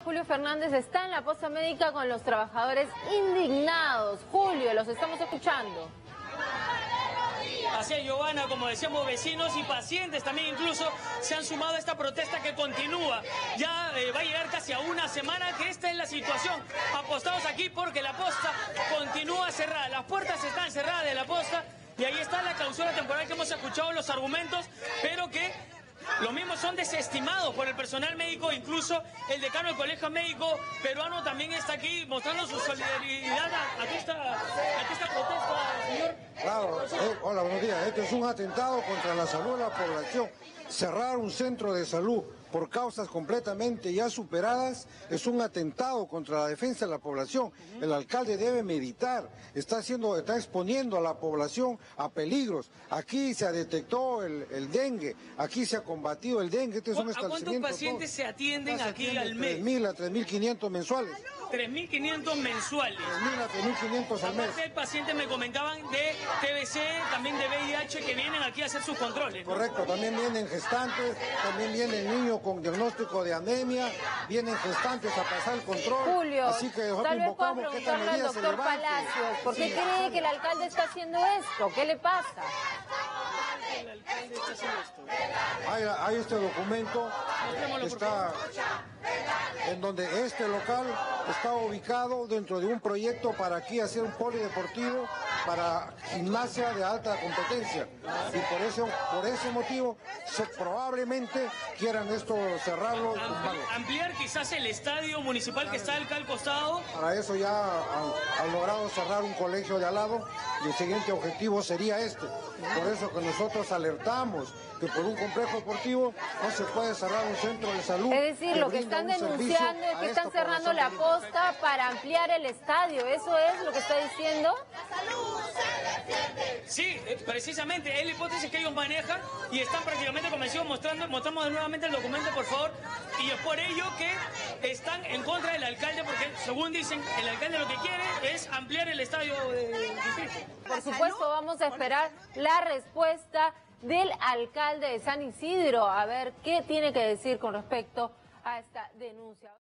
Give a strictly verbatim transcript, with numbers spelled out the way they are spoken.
Julio Fernández está en la posta médica con los trabajadores indignados. Julio, los estamos escuchando. Así es, Giovanna, como decíamos, vecinos y pacientes también incluso se han sumado a esta protesta que continúa. Ya eh, va a llegar casi a una semana que esta es la situación. Apostados aquí porque la posta continúa cerrada. Las puertas están cerradas de la posta y ahí está la clausura temporal que hemos escuchado los argumentos, pero que los mismos son desestimados por el personal médico, incluso el decano del Colegio Médico Peruano también está aquí mostrando su solidaridad a, a, esta, a esta protesta, señor. Claro, eh, hola, buenos días. Esto es un atentado contra la salud de la población. Cerrar un centro de salud por causas completamente ya superadas es un atentado contra la defensa de la población. El alcalde debe meditar, está haciendo, está exponiendo a la población a peligros. Aquí se detectó el, el dengue, aquí se ha combatido el dengue. Este es un ¿A cuántos pacientes todo. se atienden se aquí atiende al mes? tres mil a tres mil quinientos mensuales. tres mil quinientos mensuales. tres mil a tres mil quinientos al mes. Aparte del paciente me comentaban de T B C, también de V I H, que vienen aquí a hacer sus controles, ¿no? Correcto, también vienen gestantes, también vienen niños con diagnóstico de anemia, vienen gestantes a pasar el control. Julio, así que tal vez pueda preguntarle al doctor Palacios, ¿por qué sí. cree que el alcalde está haciendo esto? ¿Qué le pasa? El alcalde está haciendo esto. Hay, hay este documento que está en donde este local está ubicado dentro de un proyecto para aquí hacer un polideportivo para gimnasia de alta competencia, y por eso por ese motivo se, probablemente quieran esto cerrarlo y tumbarlo. Ampliar quizás el estadio municipal que está acá al costado. Para eso ya han, han logrado cerrar un colegio de al lado y el siguiente objetivo sería este. Por eso que nosotros alertamos que por un complejo deportivo no se puede cerrar un centro de salud. Es decir, lo que están denunciando es que están cerrando la posta para ampliar el estadio. ¿Eso es lo que está diciendo? Sí, precisamente, es la hipótesis que ellos manejan y están prácticamente convencidos. Mostrando, mostramos nuevamente el documento, por favor. Y es por ello que están en contra del alcalde, porque según dicen, el alcalde lo que quiere es ampliar el estadio de distrito. Por supuesto, vamos a esperar la respuesta del alcalde de San Isidro, a ver qué tiene que decir con respecto a esta denuncia.